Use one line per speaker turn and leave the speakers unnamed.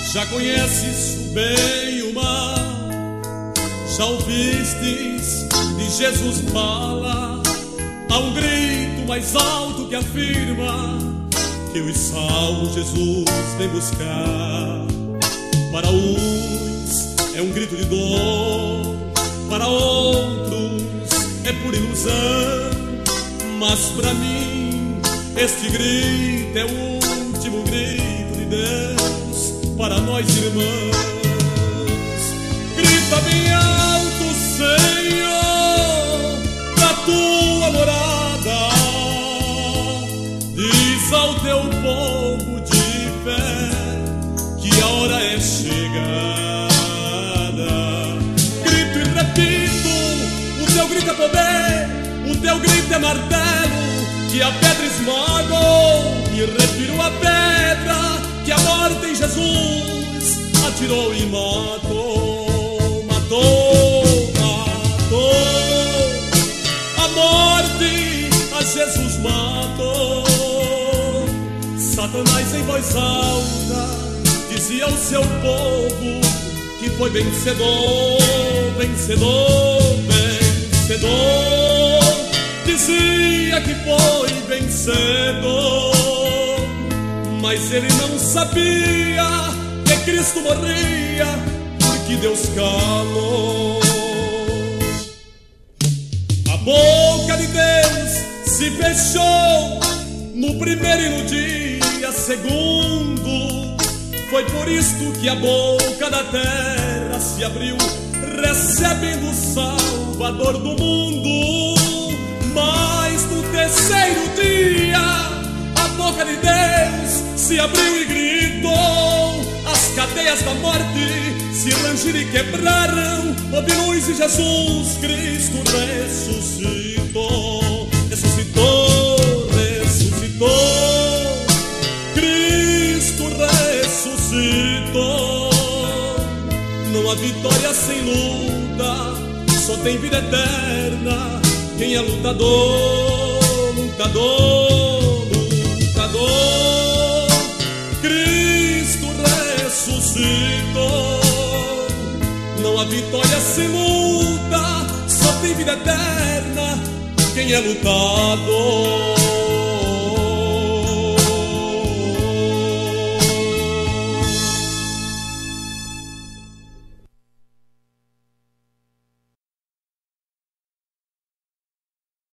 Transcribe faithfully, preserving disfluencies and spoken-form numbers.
Já conheces o bem e o mal, já ouvistes de Jesus fala. Há um grito mais alto que afirma que os salvos Jesus vem buscar. Para uns é um grito de dor, para outros é por ilusão, mas para mim este grito é o último grito de Deus para nós irmãos. Grita bem alto, Senhor, da tua morada, diz ao teu povo de fé que a hora é chegada. Grito e repito, o teu grito é poder, o teu grito é martelo que a pedra esmagou. Me refiro à pedra que a morte em Jesus atirou e matou, matou, matou. A morte a Jesus matou. Satanás em voz alta dizia ao seu povo que foi vencedor, vencedor, vencedor. Dizia que foi vencedor, mas ele não sabia que Cristo morria porque Deus calou. A boca de Deus se fechou no primeiro e no dia segundo. Foi por isto que a boca da terra se abriu, recebendo o Salvador do mundo. Mas no terceiro dia a boca de Deus se abriu e gritou. As cadeias da morte se rangiram e quebraram. Houve luz e Jesus Cristo ressuscitou. Ressuscitou, ressuscitou. Cristo ressuscitou. Não há vitória sem luta, só tem vida eterna quem é lutador, lutador, lutador. Cristo ressuscitou. Não há vitória sem luta, só tem vida eterna quem é lutador.